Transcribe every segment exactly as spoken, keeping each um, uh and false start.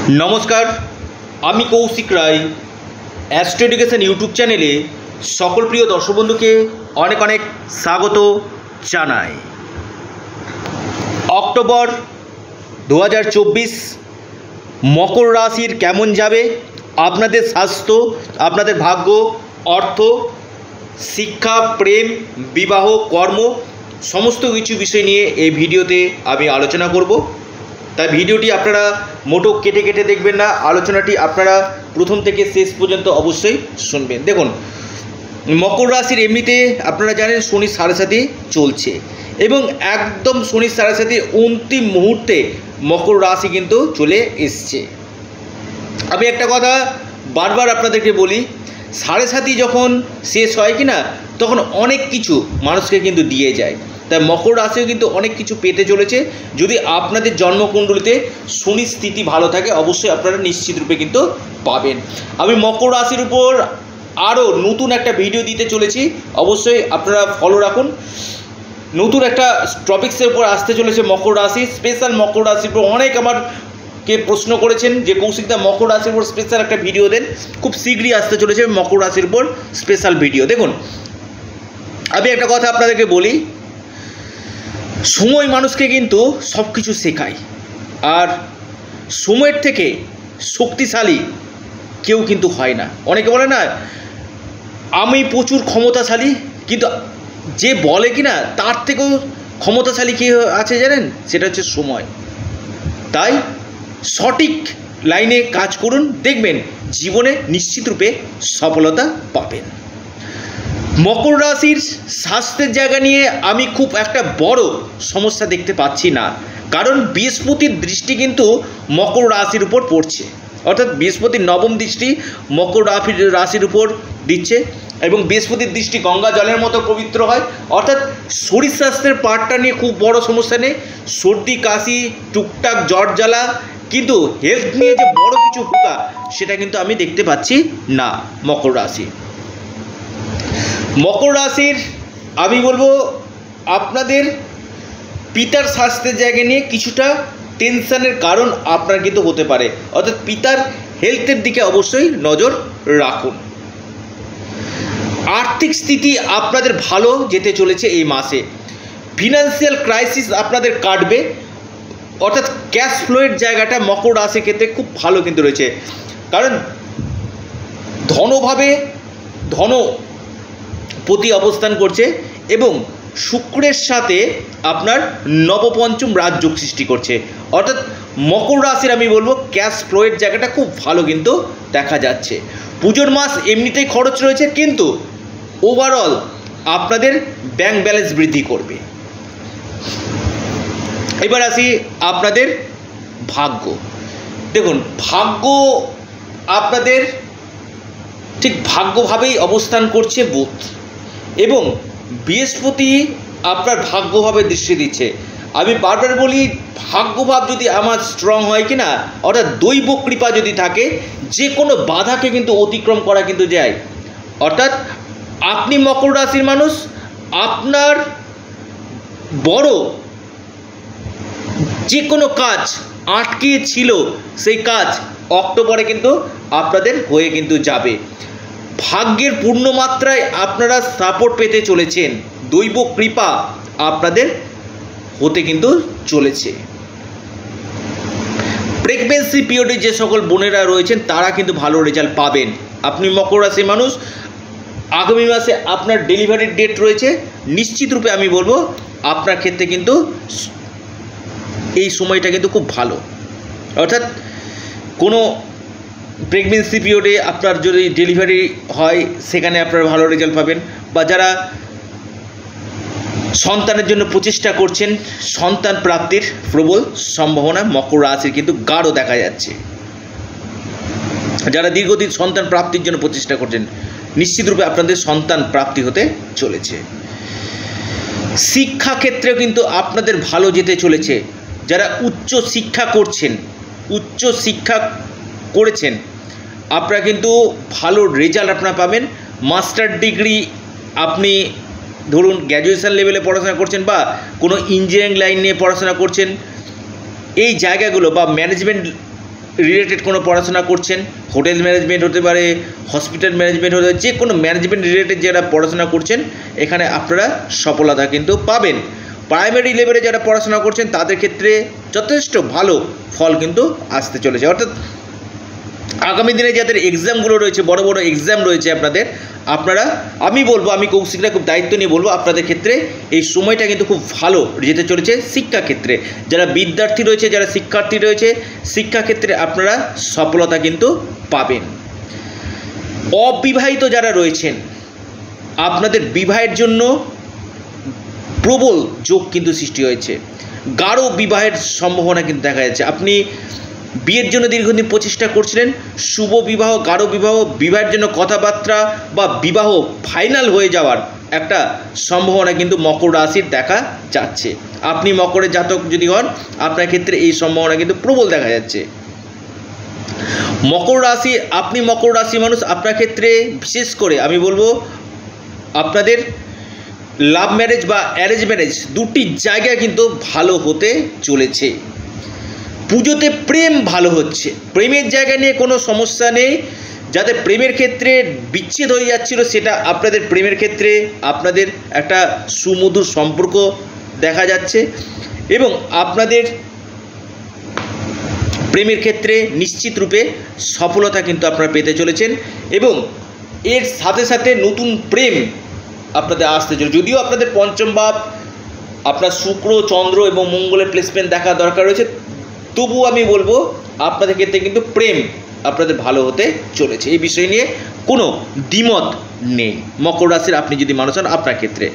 नमस्कार आमी Kaushik Roy Astro Education YouTube चैनेले सकल प्रिय दर्शक बंधु के अनेक अनेक स्वागत जानाई। अक्टोबर दो हज़ार चौबीस मकर राशिर केमन जाबे आपनादेर स्वास्थ्य आपनादेर भाग्य अर्थ शिक्षा प्रेम विवाह कर्म समस्त किछु विषय निये एई भिडियोते आमी आलोचना करब। ताई भिडियोटी आपनारा मोटो केटे केटे देखबेन ना, आलोचनाटी आपनारा प्रथम थेके शेष पर्यन्त अवश्यई शुनबेन। देखुन मकर राशिर एमनिते आपनारा जानेन शनि साढ़े साथी चलछे एबं एकदम शनि साढ़े साथी अंतिम मुहूर्ते मकर राशि किन्तु चले एसेछे। आमि एकटा कथा बारबार आपनादेरके बोली, साढ़े साथी जखन शेष हय किना तखन अनेक किछु मानुषके किन्तु दिये जाय। তাই মকর রাশিও কিন্তু অনেক কিছু পেতে চলেছে। যদি আপনাদের জন্মকুণ্ডলিতে শনি স্থিতি ভালো থাকে অবশ্যই আপনারা নিশ্চিত রূপে কিন্তু পাবেন। আমি মকর রাশির উপর আরও নতুন একটা ভিডিও দিতে চলেছি, অবশ্যই আপনারা ফলো রাখুন। নতুন একটা টপিক্সের উপর আসতে চলেছে মকর রাশি, স্পেশাল মকর রাশির উপর অনেক আমারকে প্রশ্ন করেছেন যে কৌশিকদা মকর রাশির উপর স্পেশাল একটা ভিডিও দেন। খুব শীঘ্রই আসতে চলেছে মকর রাশির উপর স্পেশাল ভিডিও। দেখুন আমি একটা কথা আপনাদেরকে বলি, সময় মানুষকে কিন্তু সব কিছু শেখায়, আর সময়ের থেকে শক্তিশালী কেউ কিন্তু হয় না। অনেকে বলে না আমি প্রচুর ক্ষমতাশালী, কিন্তু যে বলে কি না তার থেকেও ক্ষমতাশালী কে আছে জানেন, সেটা হচ্ছে সময়। তাই সঠিক লাইনে কাজ করুন, দেখবেন জীবনে নিশ্চিত রূপে সফলতা পাবেন। মকর রাশির স্বাস্থ্যের জায়গা নিয়ে আমি খুব একটা বড় সমস্যা দেখতে পাচ্ছি না, কারণ বৃহস্পতির দৃষ্টি কিন্তু মকর রাশির উপর পড়ছে, অর্থাৎ বৃহস্পতির নবম দৃষ্টি মকর রাশির উপর দিচ্ছে এবং বৃহস্পতির দৃষ্টি গঙ্গা জলের মতো পবিত্র হয়। অর্থাৎ শরীর স্বাস্থ্যের পার্টটা নিয়ে খুব বড় সমস্যা নেই, সর্দি কাশি টুকটাক জ্বর জ্বালা, কিন্তু হেলথ নিয়ে যে বড় কিছু পোকা সেটা কিন্তু আমি দেখতে পাচ্ছি না মকর রাশি। মকর রাশির আমি বলবো আপনাদের পিতার স্বাস্থ্যের জায়গা নিয়ে কিছুটা টেনশনের কারণ আপনার কিন্তু হতে পারে, অর্থাৎ পিতার হেলথের দিকে অবশ্যই নজর রাখুন। আর্থিক স্থিতি আপনাদের ভালো যেতে চলেছে এই মাসে, ফিনান্সিয়াল ক্রাইসিস আপনাদের কাটবে, অর্থাৎ ক্যাশ ফ্লোয়ের জায়গাটা মকর রাশির ক্ষেত্রে খুব ভালো কিন্তু রয়েছে, কারণ ধনভাবে ধন পতি অবস্থান করছে এবং শুক্রের সাথে আপনার নবপঞ্চম রাজযোগ সৃষ্টি করছে। অর্থাৎ মকর রাশির আমি বলবো ক্যাশ ফ্লোয়ের জায়গাটা খুব ভালো কিন্তু দেখা যাচ্ছে। পুজোর মাস এমনিতেই খরচ রয়েছে, কিন্তু ওভারঅল আপনাদের ব্যাংক ব্যালেন্স বৃদ্ধি করবে। এবার আসি আপনাদের ভাগ্য। দেখুন ভাগ্য আপনাদের ঠিক ভাগ্যভাবেই অবস্থান করছে বুধ, এবং বৃহস্পতি আপনার ভাগ্যভাবে দৃষ্টি দিচ্ছে। আমি বারবার বলি ভাগ্যভাব যদি আমার স্ট্রং হয় কিনা, অর্থাৎ দৈব কৃপা যদি থাকে, যে কোনো বাধাকে কিন্তু অতিক্রম করা কিন্তু যায়। অর্থাৎ আপনি মকর রাশির মানুষ, আপনার বড় যে কোনো কাজ আটকে ছিল সেই কাজ অক্টোবরে কিন্তু আপনাদের হয়ে কিন্তু যাবে। ভাগ্যের পূর্ণমাত্রায় আপনারা সাপোর্ট পেতে চলেছেন, দৈব কৃপা আপনাদের হতে কিন্তু চলেছে। প্রেগন্যান্সি পিরিয়ডে যে সকল বোনেরা রয়েছেন তারা কিন্তু ভালো রেজাল্ট পাবেন। আপনি মকর রাশির মানুষ, আগামী মাসে আপনার ডেলিভারির ডেট রয়েছে, নিশ্চিত রূপে আমি বলবো আপনার ক্ষেত্রে কিন্তু এই সময়টা কিন্তু খুব ভালো। অর্থাৎ কোনো প্রেগনেন্সি পিরিয়ডে আপনার যদি ডেলিভারি হয় সেখানে আপনারা ভালো রেজাল্ট পাবেন, বা যারা সন্তানের জন্য প্রচেষ্টা করছেন সন্তান প্রাপ্তির প্রবল সম্ভাবনা মকর রাশির কিন্তু গাঢ় দেখা যাচ্ছে। যারা দীর্ঘদিন সন্তান প্রাপ্তির জন্য প্রচেষ্টা করছেন নিশ্চিতরূপে আপনাদের সন্তান প্রাপ্তি হতে চলেছে। শিক্ষা ক্ষেত্রেও কিন্তু আপনাদের ভালো যেতে চলেছে। যারা উচ্চ শিক্ষা করছেন উচ্চ শিক্ষা করেছেন আপনারা কিন্তু ভালো রেজাল্ট আপনারা পাবেন। মাস্টার ডিগ্রি আপনি ধরুন গ্র্যাজুয়েশন লেভেলে পড়াশোনা করছেন বা কোনো ইঞ্জিনিয়ারিং লাইন নিয়ে পড়াশোনা করছেন, এই জায়গাগুলো বা ম্যানেজমেন্ট রিলেটেড কোনো পড়াশোনা করছেন, হোটেল ম্যানেজমেন্ট হতে পারে, হসপিটাল ম্যানেজমেন্ট হতে পারে, যে কোনো ম্যানেজমেন্ট রিলেটেড যারা পড়াশোনা করছেন এখানে আপনারা সফলতা কিন্তু পাবেন। প্রাইমারি লেভেলে যারা পড়াশোনা করছেন তাদের ক্ষেত্রে যথেষ্ট ভালো ফল কিন্তু আসতে চলেছে। অর্থাৎ আগামী দিনে যাদের এক্সামগুলো রয়েছে, বড় বড় এক্সাম রয়েছে আপনাদের, আপনারা আমি বলবো, আমি কৌশিকরা খুব দায়িত্ব নিয়ে বলবো, আপনাদের ক্ষেত্রে এই সময়টা কিন্তু খুব ভালো যেতে চলেছে। শিক্ষাক্ষেত্রে যারা বিদ্যার্থী রয়েছে, যারা শিক্ষার্থী রয়েছে, শিক্ষাক্ষেত্রে আপনারা সফলতা কিন্তু পাবেন। অবিবাহিত যারা রয়েছেন আপনাদের বিবাহের জন্য প্রবল যোগ কিন্তু সৃষ্টি হয়েছে, গাঢ় বিবাহের সম্ভাবনা কিন্তু দেখা যাচ্ছে। আপনি বিয়ের জন্য দীর্ঘদিন প্রচেষ্টা করছিলেন, শুভ বিবাহ, গাঢ় বিবাহ, বিবাহের জন্য কথাবার্তা বা বিবাহ ফাইনাল হয়ে যাওয়ার একটা সম্ভাবনা কিন্তু মকর রাশির দেখা যাচ্ছে। আপনি মকরের জাতক যদি হন আপনার ক্ষেত্রে এই সম্ভাবনা কিন্তু প্রবল দেখা যাচ্ছে। মকর রাশি, আপনি মকর রাশি মানুষ, আপনার ক্ষেত্রে বিশেষ করে আমি বলবো আপনাদের লাভ ম্যারেজ বা অ্যারেঞ্জ ম্যারেজ দুটি জায়গায় কিন্তু ভালো হতে চলেছে। পুজোতে প্রেম ভালো হচ্ছে, প্রেমের জায়গা নিয়ে কোনো সমস্যা নেই। যাদের প্রেমের ক্ষেত্রে বিচ্ছেদ হয়ে যাচ্ছিল সেটা আপনাদের প্রেমের ক্ষেত্রে আপনাদের একটা সুমধুর সম্পর্ক দেখা যাচ্ছে এবং আপনাদের প্রেমের ক্ষেত্রে নিশ্চিত রূপে সফলতা কিন্তু আপনারা পেতে চলেছেন এবং এর সাথে সাথে নতুন প্রেম আপনাদের আসতে চলেছে। যদিও আপনাদের পঞ্চম ভাব আপনার শুক্র, চন্দ্র এবং মঙ্গলের প্লেসমেন্ট দেখা দরকার রয়েছে, তবু আমি বলবো আপনাদের ক্ষেত্রে কিন্তু প্রেম আপনাদের ভালো হতে চলেছে। এই বিষয় নিয়ে কোনো দ্বিমত নেই মকর রাশির আপনি যদি মানুষ হন আপনার ক্ষেত্রে।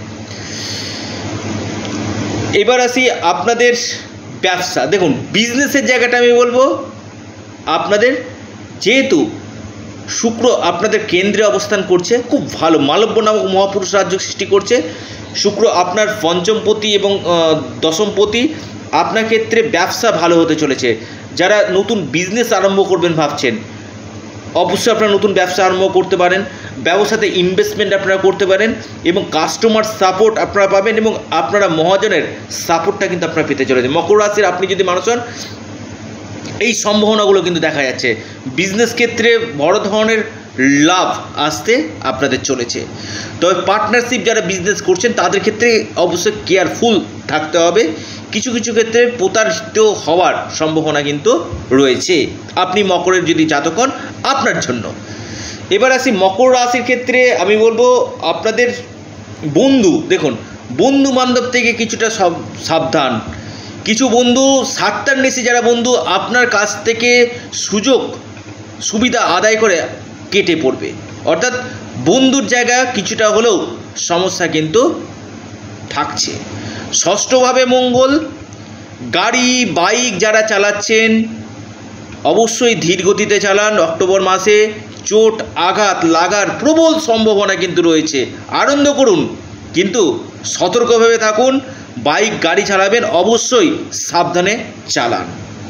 এবার আসি আপনাদের ব্যবসা। দেখুন বিজনেসের জায়গাটা আমি বলবো আপনাদের যেহেতু শুক্র আপনাদের কেন্দ্রে অবস্থান করছে, খুব ভালো মালব্য নামক মহাপুরুষ রাজ্য সৃষ্টি করছে। শুক্র আপনার পঞ্চমপতি এবং দশমপতি, আপনার ক্ষেত্রে ব্যবসা ভালো হতে চলেছে। যারা নতুন বিজনেস আরম্ভ করবেন ভাবছেন অবশ্যই আপনারা নতুন ব্যবসা আরম্ভ করতে পারেন, ব্যবসাতে ইনভেস্টমেন্ট আপনারা করতে পারেন এবং কাস্টমার সাপোর্ট আপনারা পাবেন এবং আপনারা মহাজনের সাপোর্টটা কিন্তু আপনারা পেতে চলেছে। মকর রাশির আপনি যদি মানুষ হন এই সম্ভাবনাগুলো কিন্তু দেখা যাচ্ছে। বিজনেস ক্ষেত্রে বড় ধরনের লাভ আসতে আপনাদের চলেছে। তবে পার্টনারশিপ যারা বিজনেস করছেন তাদের ক্ষেত্রে অবশ্যই কেয়ারফুল থাকতে হবে, কিছু কিছু ক্ষেত্রে প্রতারিত হওয়ার সম্ভাবনা কিন্তু রয়েছে আপনি মকরের যদি জাতক হন আপনার জন্য। এবার আসি মকর রাশির ক্ষেত্রে আমি বলবো আপনাদের বন্ধু, দেখুন বন্ধু বান্ধব থেকে কিছুটা সব সাবধান। কিছু বন্ধু স্বার্থান্বেষী যারা বন্ধু আপনার কাছ থেকে সুযোগ সুবিধা আদায় করে কেটে পড়বে, অর্থাৎ বন্ধুর জায়গা কিছুটা হলেও সমস্যা কিন্তু থাকছে। ষষ্ঠভাবে মঙ্গল, গাড়ি বাইক যারা চালাচ্ছেন অবশ্যই ধীর গতিতে চালান। অক্টোবর মাসে চোট আঘাত লাগার প্রবল সম্ভাবনা কিন্তু রয়েছে। আনন্দ করুন কিন্তু সতর্কভাবে থাকুন। বাইক গাড়ি চালাবেন অবশ্যই সাবধানে চালান।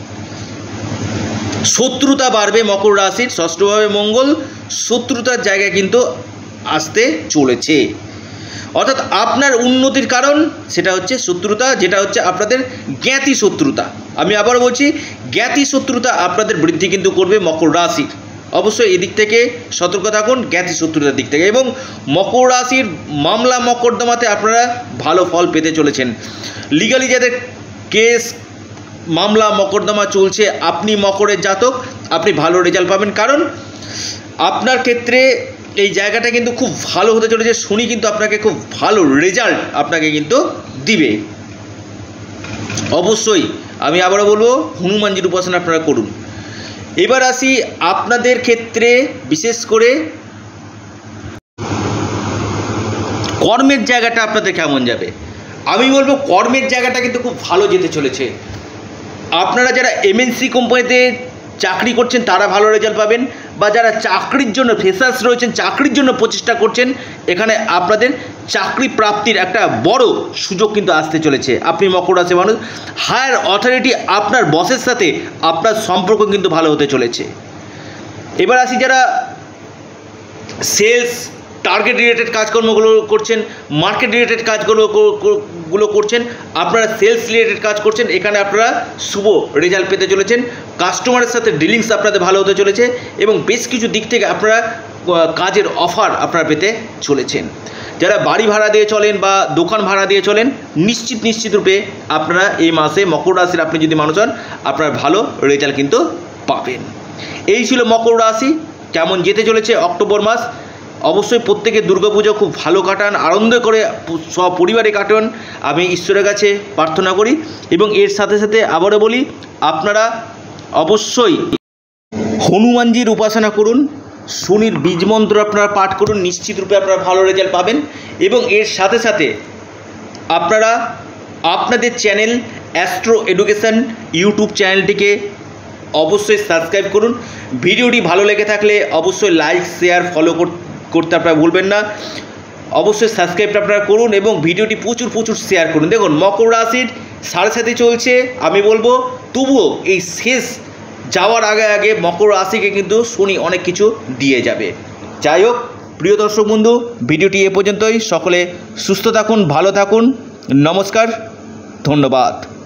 শত্রুতা বাড়বে মকর রাশির, ষষ্ঠভাবে মঙ্গল শত্রুতার জায়গায় কিন্তু আসতে চলেছে। অর্থাৎ আপনার উন্নতির কারণ সেটা হচ্ছে শত্রুতা, যেটা হচ্ছে আপনাদের জ্ঞাতি শত্রুতা। আমি আবার বলছি জ্ঞাতি শত্রুতা আপনাদের বৃদ্ধি কিন্তু করবে মকর রাশির। অবশ্যই এদিক থেকে সতর্ক থাকুন জ্ঞাতি শত্রুতার দিক থেকে। এবং মকর রাশির মামলা মকদ্দমাতে আপনারা ভালো ফল পেতে চলেছেন। লিগালি যাদের কেস মামলা মকদ্দমা চলছে আপনি মকরের জাতক, আপনি ভালো রেজাল্ট পাবেন, কারণ আপনার ক্ষেত্রে এই জায়গাটা কিন্তু খুব ভালো হতে চলেছে। শনি কিন্তু আপনাকে খুব ভালো রেজাল্ট আপনাকে কিন্তু দিবে। অবশ্যই আমি আবারও বলবো হনুমানজির উপাসনা আপনারা করুন। এবার আসি আপনাদের ক্ষেত্রে বিশেষ করে কর্মের জায়গাটা আপনাদের কেমন যাবে। আমি বলবো কর্মের জায়গাটা কিন্তু খুব ভালো যেতে চলেছে। আপনারা যারা এমএনসি কোম্পানিতে চাকরি করছেন তারা ভালো রেজাল্ট পাবেন, বা যারা চাকরির জন্য ফ্রেশার্স রয়েছেন চাকরির জন্য প্রচেষ্টা করছেন এখানে আপনাদের চাকরি প্রাপ্তির একটা বড় সুযোগ কিন্তু আসতে চলেছে। আপনি মকর রাশি মানুষ, হায়ার অথরিটি আপনার বসের সাথে আপনার সম্পর্ক কিন্তু ভালো হতে চলেছে। এবার আসি যারা সেলস টার্গেট রিলেটেড কাজকর্মগুলো করছেন, মার্কেট রিলেটেড কাজগুলো কাজগুলো করছেন, আপনারা সেলস রিলেটেড কাজ করছেন, এখানে আপনারা শুভ রেজাল্ট পেতে চলেছেন। কাস্টমারের সাথে ডিলিংস আপনাদের ভালো হতে চলেছে এবং বেশ কিছু দিক থেকে আপনারা কাজের অফার আপনারা পেতে চলেছেন। যারা বাড়ি ভাড়া দিয়ে চলেন বা দোকান ভাড়া দিয়ে চলেন, নিশ্চিত নিশ্চিত রূপে আপনারা এই মাসে মকর রাশির আপনি যদি মানুষ হন, আপনারা ভালো রেজাল্ট কিন্তু পাবেন। এই ছিল মকর রাশি। কেমন যেতে চলেছে অক্টোবর মাস। অবশ্যই প্রত্যেকে দুর্গাপুজো খুব ভালো কাটান, আনন্দ করে সব পরিবারে কাটান, আমি ঈশ্বরের কাছে প্রার্থনা করি। এবং এর সাথে সাথে আবারও বলি, আপনারা অবশ্যই হনুমানজির উপাসনা করুন, শনির বীজ মন্ত্র আপনারা পাঠ করুন, নিশ্চিত রূপে আপনারা ভালো রেজাল্ট পাবেন। এবং এর সাথে সাথে আপনারা আপনাদের চ্যানেল অ্যাস্ট্রো এডুকেশন ইউটিউব চ্যানেলটিকে অবশ্যই সাবস্ক্রাইব করুন। ভিডিওটি ভালো লেগে থাকলে অবশ্যই লাইক শেয়ার ফলো করতে আপনারা ভুলবেন না। অবশ্যই সাবস্ক্রাইবটা আপনারা করুন এবং ভিডিওটি প্রচুর প্রচুর শেয়ার করুন। দেখুন মকর রাশির সাড়ে সাথে চলছে, আমি বলবো তবুও এই শেষ যাওয়ার আগে আগে মকর রাশিকে কিন্তু শনি অনেক কিছু দিয়ে যাবে। যাই হোক প্রিয় দর্শক বন্ধু, ভিডিওটি এ পর্যন্তই। সকলে সুস্থ থাকুন, ভালো থাকুন, নমস্কার, ধন্যবাদ।